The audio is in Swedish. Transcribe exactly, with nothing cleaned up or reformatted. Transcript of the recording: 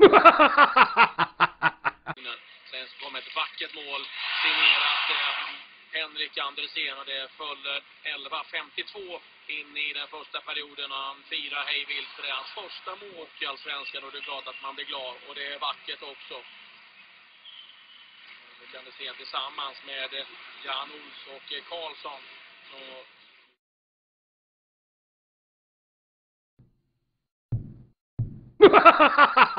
Sen kommer ett vackert mål signerat eh, Henrik Andersen, och det följer elva femtiotvå in i den första perioden, och han firar hej vilt för det är hans första mål i Allsvenskan, och det är klart att man blir glad, och det är vackert också. Vi kan se tillsammans med Jan Ols och Karlsson. Så